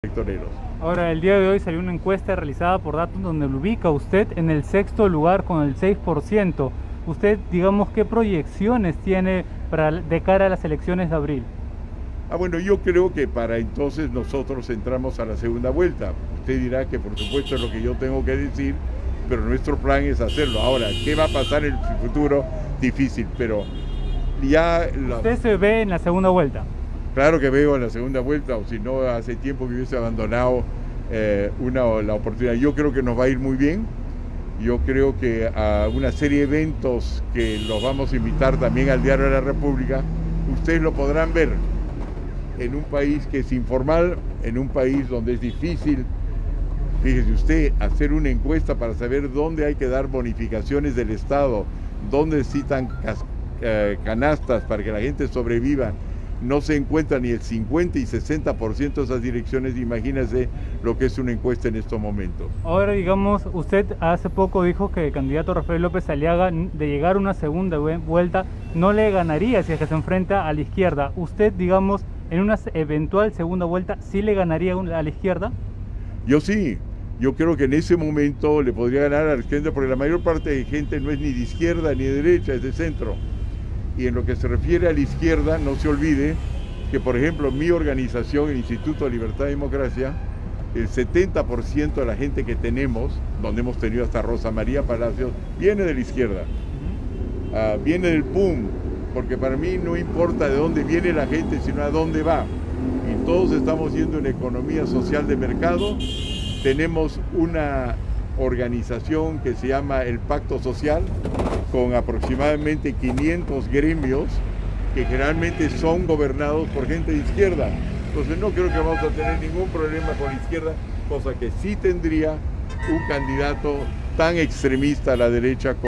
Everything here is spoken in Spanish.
Electoreros. Ahora, el día de hoy salió una encuesta realizada por Datos donde lo ubica usted en el sexto lugar con el 6%. Usted, digamos, ¿qué proyecciones tiene de cara a las elecciones de abril? Bueno, yo creo que para entonces nosotros entramos a la segunda vuelta. Usted dirá que por supuesto es lo que yo tengo que decir, pero nuestro plan es hacerlo. Ahora, ¿qué va a pasar en el futuro? Difícil, pero ya... ¿Usted se ve en la segunda vuelta? Claro que veo en la segunda vuelta, o si no, hace tiempo que hubiese abandonado la oportunidad. Yo creo que nos va a ir muy bien. Yo creo que a una serie de eventos que los vamos a invitar también al Diario de la República, ustedes lo podrán ver en un país que es informal, en un país donde es difícil. Fíjese usted, hacer una encuesta para saber dónde hay que dar bonificaciones del Estado, dónde necesitan canastas para que la gente sobreviva. No se encuentra ni el 50 y 60% de esas direcciones. Imagínense lo que es una encuesta en estos momentos. Ahora, digamos, usted hace poco dijo que el candidato Rafael López Aliaga, de llegar a una segunda vuelta, no le ganaría si es que se enfrenta a la izquierda. ¿Usted, digamos, en una eventual segunda vuelta, sí le ganaría a la izquierda? Yo sí. Yo creo que en ese momento le podría ganar a la izquierda, porque la mayor parte de gente no es ni de izquierda ni de derecha, es de centro. Y en lo que se refiere a la izquierda, no se olvide que, por ejemplo, mi organización, el Instituto de Libertad y Democracia, el 70% de la gente que tenemos, donde hemos tenido hasta Rosa María Palacios, viene de la izquierda. Viene del PUM, porque para mí no importa de dónde viene la gente, sino a dónde va. Y todos estamos yendo en economía social de mercado. Tenemos una organización que se llama el Pacto Social, con aproximadamente 500 gremios que generalmente son gobernados por gente de izquierda. Entonces no creo que vamos a tener ningún problema con la izquierda, cosa que sí tendría un candidato tan extremista a la derecha como